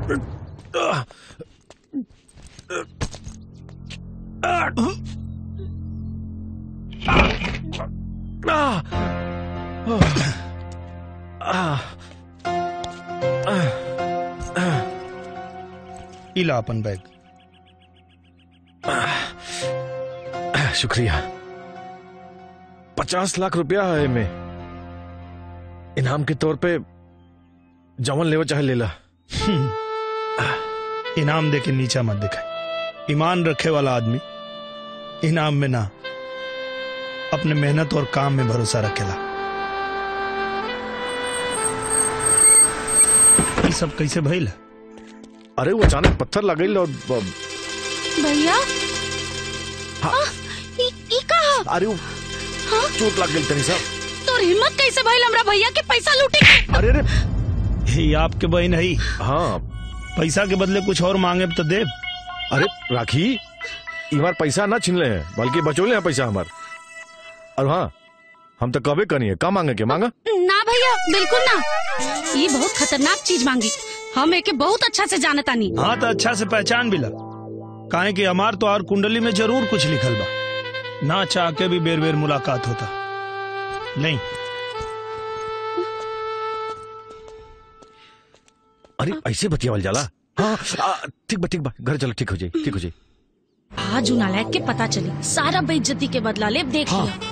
इला अपन बैग। शुक्रिया। 50 लाख रुपया है में इनाम के तौर पे, जवन लेवा चाहे ले ला। इनाम देके नीचा मत दिखाए। ईमान रखे वाला आदमी इनाम में ना, अपने मेहनत और काम में भरोसा रखेला। ये सब कैसे भइल? अरे वो अचानक पत्थर लगल और भैया। हाँ। ई कहा? अरे वो चोट लग गई तनी सा। तो हिम्मत कैसे भइल हमरा भैया के पैसा लूटे के? अरे ये आपके बहन है। हाँ, पैसा के बदले कुछ और मांगे तो दे। अरे राखी, इस बार पैसा ना छीन ले हैं, बल्कि बचोले हैं पैसा हमार। और हाँ, हम तो कबे करी है, का मांगे के मांगा? ना भैया, बिल्कुल ना। ये बहुत खतरनाक चीज मांगी। हम एके बहुत अच्छा से जानता नहीं। हाँ तो अच्छा से पहचान भी ला, काहे कि हमार तो और कुंडली में जरूर कुछ लिखल बा। ना चाह के भी बेर बेर मुलाकात होता नहीं। अरे ऐसे बतियावल जाला? हाँ ठीक बा, घर चलो, ठीक हो जाए। आज नालायक के पता चली, सारा बेइज्जती के बदला ले देख लिया।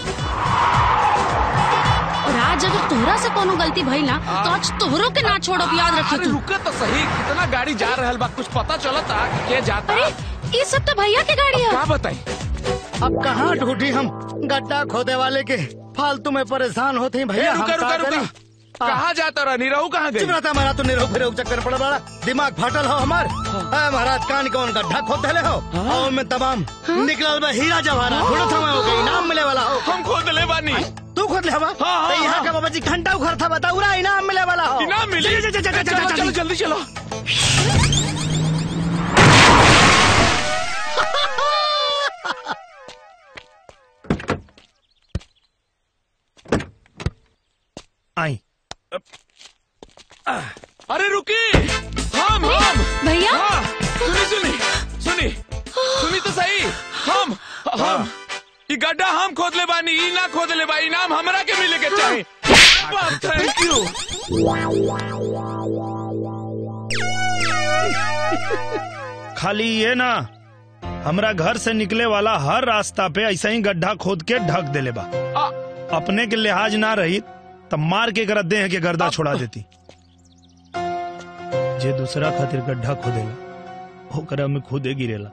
और आज अगर तोहरा से कोनो गलती भई ना, तो आज तोहरों के ना छोड़ो, याद रखियो। अरे रुके तो सही, कितना गाड़ी जा रहल बा, कुछ पता चलता के जाता? अरे ये सब तो भैया के गाड़ी है। क्या बताई? अब कहाँ ढूंढी हम गड्ढा खोदे वाले के? फालतू में परेशान होते हैं भैया। रुका। कहाँ जाता रहा? निरहू कहाँ गई? चुप रहता हमारा, तो निरहू फिर चक्कर पड़ा बड़ा दिमाग फाटल हो हमार। महाराज कान कौन गड्ढा खोद ले हो और में तमाम निकलल बा हीरा जवाहरात। ढूंढत हमें हो गई, इनाम मिले वाला हो। हम खोद ले बानी। तू खोद ले हवा? यहाँ का बाबा जी घंटा उखर था, बता उरा इनाम मिले वाला हो। इनाम मिले? चलो जल्दी चलो। आई। अरे रुकी, हम भैया। सुनी तो सही। हम ये गड्ढा हम खोद ले बानी, ई ना खोद ले बा। इनाम हमरा के मिले के चाहे। Thank you. खाली ये ना, हमरा घर से निकले वाला हर रास्ता पे ऐसा ही गड्ढा खोद के ढक देले बा। अपने के लिहाज ना रही तब मार के कर दे हैं कि गर्दा छोड़ा देती। जे दूसरा खातिर गड्ढा खोदेला ओकरा में खुदे गिरेला।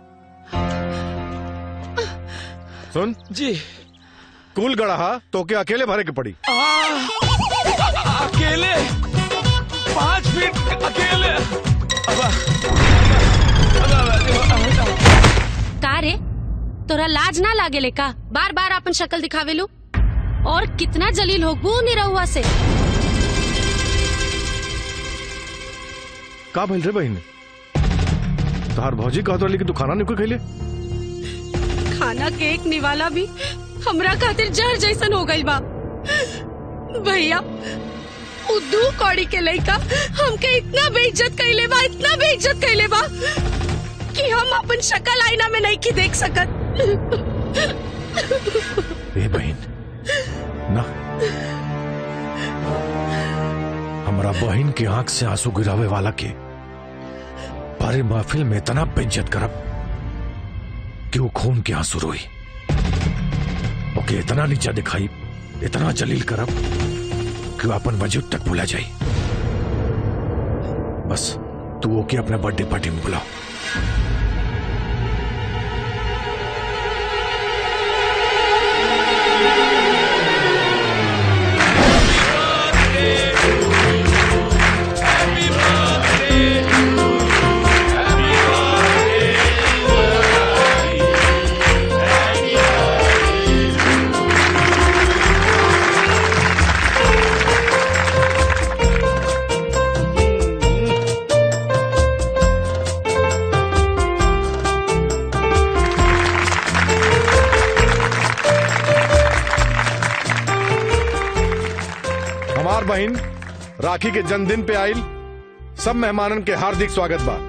सुन जी, कुल गढ़ा तो के अकेले भरे के पड़ी। अकेले 5 फीट अकेले? का रे, तोरा लाज ना लागेले का? बार बार अपन शक्ल दिखावेलू। और कितना जलील होगबू निरहुआ से। का भइल रे बहन? तोहार भौजी कहत रही कि तू खाना नहीं खइले? खाना के एक निवाला भी हमरा खातिर जहर जैसन हो गइल बा। भैया, उद्दू कौड़ी के लइका हमके इतना बेइज्जत कइले बा कि हम अपन शक्ल आईना में नहीं की देख सकत। ए बहन ना, हमारा बहन की आंख से आंसू गिरावे वाला के बारे महफिल में इतना बेइज्जत करब कि वो खून के आंसू रोई। ओके इतना नीचा दिखाई, इतना जलील करब कि वो अपन वजूद तक भुला जाए। बस तू ओके अपने बर्थडे पार्टी में बुलाओ। बहन राखी के जन्मदिन पे आयल सब मेहमानन के हार्दिक स्वागत बा।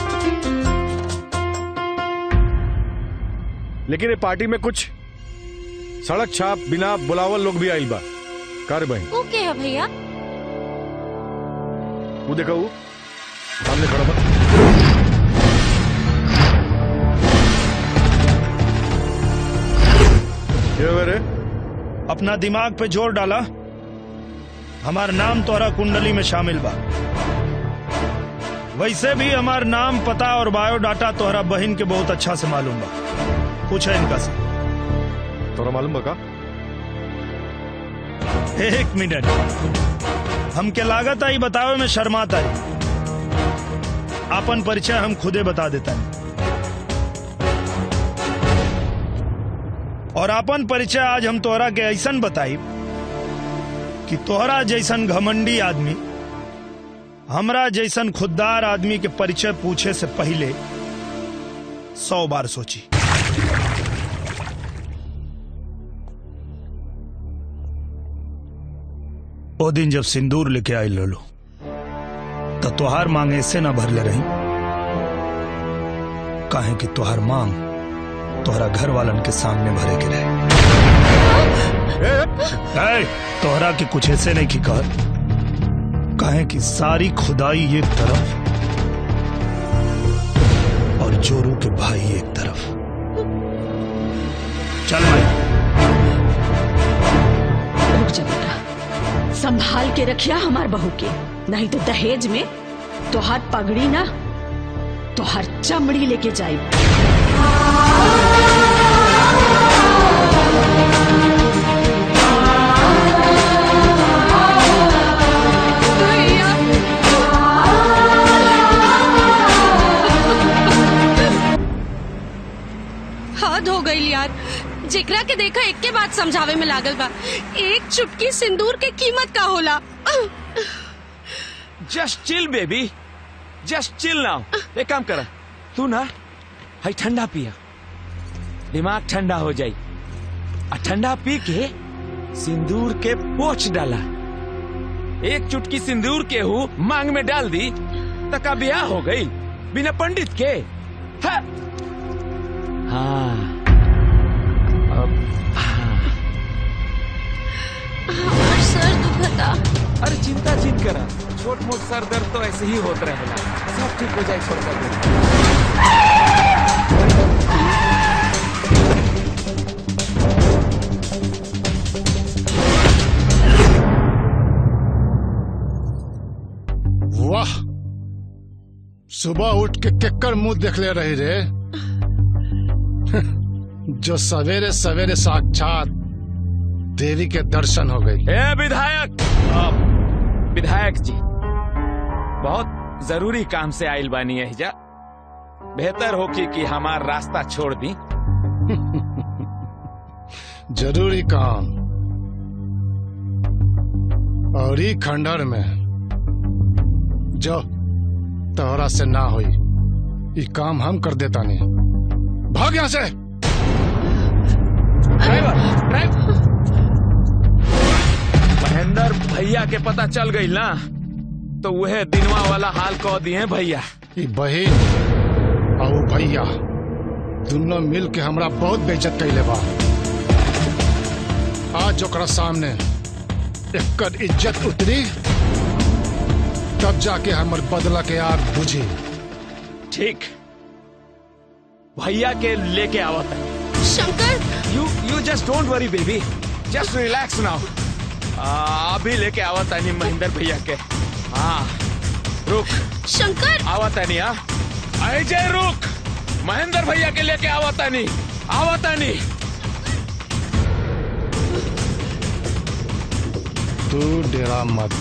लेकिन ये पार्टी में कुछ सड़क छाप बिना बुलावल लोग भी आइल बा। कर बहन ओके है भैया। वो देखा वो सामने खड़ा बा। ये रे अपना दिमाग पे जोर डाला, हमार नाम तोरा कुंडली में शामिल बा। वैसे भी हमार नाम, पता और बायोडाटा तोहरा बहन के बहुत अच्छा से मालूम बा। पूछ है इनका से। तोरा मालूम बा का? एक मिनट, हमके लागत आई बतावे में शर्मात आई। अपन परिचय हम खुदे बता देता है। और अपन परिचय आज हम तोहरा के ऐसन बताई कि तोहरा जैसन घमंडी आदमी हमरा जैसन खुददार आदमी के परिचय पूछे से पहले 100 बार सोची। वो दिन जब सिंदूर लेके आई लो तो तोहार मांग ऐसे ना भरले रही, काहे कि तोहार मांग तोहरा घर वालन के सामने भरे के रहे। तोहरा के कुछ ऐसे नहीं की कर, काहे कि सारी खुदाई एक तरफ और जोरू के भाई एक तरफ। चल भाई। रुक जा बेटा, संभाल के रखिया हमार बहू के, नहीं तो दहेज में तोहार पगड़ी ना तोहार चमड़ी लेके जाई। हद हो गई यार, जेकरा के देखा एक के बात समझावे में लागल बा। एक चुटकी सिंदूर के कीमत का होला। Just chill baby, just chill now. एक काम कर, तू ना हाई ठंडा पिया, दिमाग ठंडा हो जाई। और ठंडा पी के सिंदूर के पोंछ डाला। एक चुटकी सिंदूर के हूँ मांग में डाल दी तक का ब्याह हो गई बिना पंडित के। हाँ, हाँ। सर दुखता। अरे चिंता चित करा, छोट मोट सर दर्द तो ऐसे ही होता रहेगा, सब ठीक हो जाए। छोड़कर वाह, सुबह उठ के केकर मुंह देख ले रही रे। जो सवेरे सवेरे साक्षात देवी के दर्शन हो गई। विधायक, विधायक जी बहुत जरूरी काम से आइल बानी है जा। बेहतर हो कि हमार रास्ता छोड़ दी। जरूरी काम और ई खंडर में जो तोहरा से ना हुई, ये काम हम कर देता नहीं। भाग यहाँ से। ड्राइवर, महेंद्र भैया के पता चल गई ना तो वह दिनवा वाला हाल कह दिए भैया। ये बहन और भैया दोनों मिल के हमरा बहुत बेइज्जत कैले बा। आज ओकरा सामने एकर इज्जत उतरी तब जाके हमर बदला के आग बुझी। ठीक, भैया के लेके आवत है। Shankar, you just don't worry baby, just relax now। अभी लेके आवत नहीं महेंद्र भैया के। हाँ रुक शंकर, आवत नहीं। हाँ अजय रुक, महेंद्र भैया के लेके आवत नहीं, आवत नहीं। तू डेरा मत।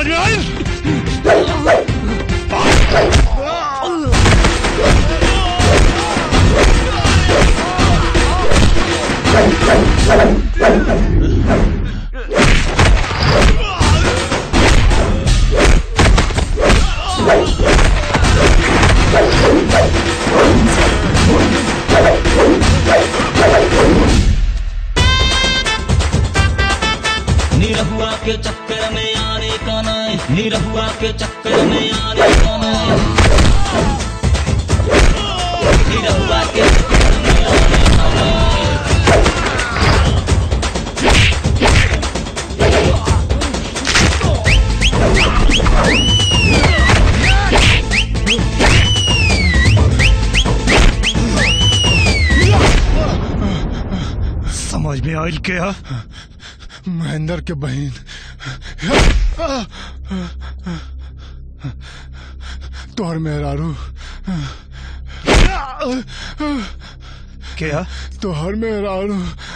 समझ में आई? निरहुआ के चक्कर में आने का नाय, निरहुआ के चक्कर में आने का नाय, निरहुआ के चक्कर में आने का नाय। समझ में आयल क्या? महेंद्र के बहन तोहर मेहरारू क्या? तोहर मेहरारू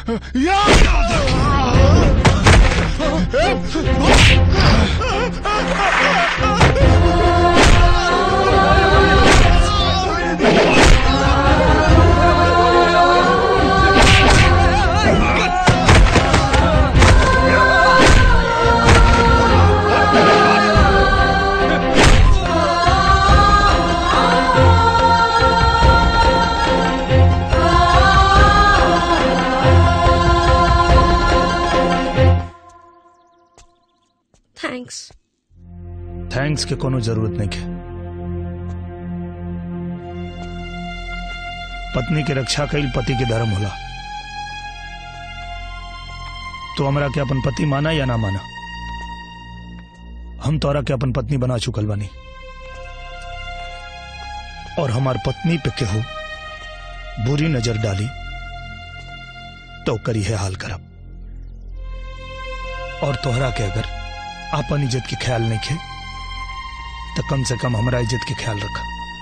थैंक्स के कोनो जरूरत नहीं है। पत्नी के रक्षा कईल पति के धर्म होला। तो हमरा के अपन पति माना या ना माना, हम तोरा के अपन पत्नी बना चुकल बानी और हमार पत्नी पे केहू बुरी नजर डाली तो करी है हाल करब। और तोहरा के अगर आपन इज्जत के ख्याल नहीं खे तो कम से कम हमारा इज्जत के ख्याल रखा।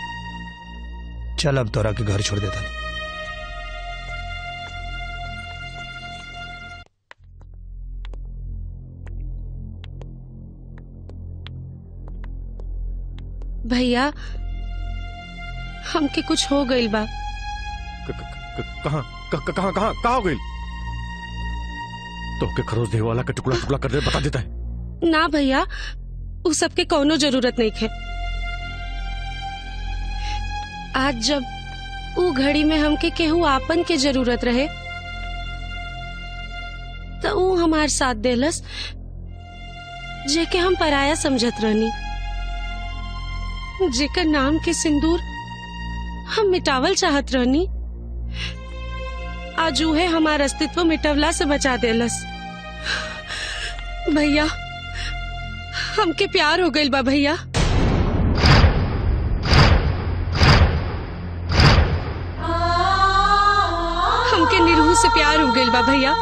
चल अब तोरा के घर छोड़ देता नहीं। भैया हमके कुछ हो गई बा। कहाँ हो गई? तो के खरोच देवे वाला का टुकड़ा टुकड़ा कर दे, बता देता है। ना भैया, उस सब के कोनो जरूरत नहीं है। आज जब ऊ घड़ी में हमके केहू आपन के जरूरत रहे तो ऊ हमार साथ देलस, जेके हम पराया समझत रहनी, जेकर नाम के सिंदूर हम मिटावल चाहत रहनी। आज उहे हमार अस्तित्व मिटवला से बचा देलस। भैया हमके प्यार हो गइल बा भैया। हमके निरहू से प्यार हो गइल बा भैया।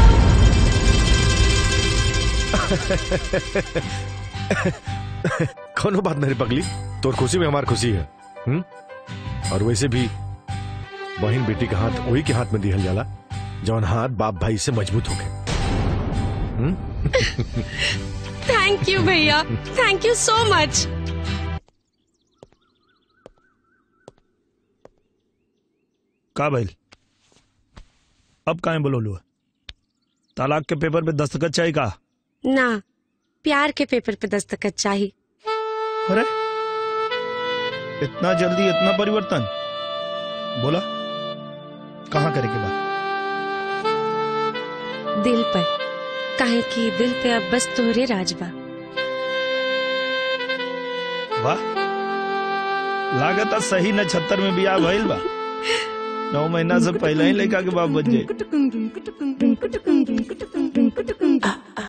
कोनो बात नहीं पगली, तोर खुशी में हमार खुशी है। और वैसे भी बहन बेटी का हाथ वही के हाथ में दिहल जाला जौन हाथ बाप भाई से मजबूत हो गए। थैंक यू भैया, थैंक यू सो मच। का भाई अब काहे बोलो? तलाक के पेपर पे दस्तखत चाहिए का? ना, प्यार के पेपर पे दस्तखत चाहिए। अरे इतना जल्दी इतना परिवर्तन? बोला कहाँ करे के बाद? दिल पर, काहे कि दिल पे अब बस तोहरे राज बा। वाह, लागत सही नक्षत्र में बियाह भइल बा। 9 महीना से पहले ही लड़का के बाप बन जाए।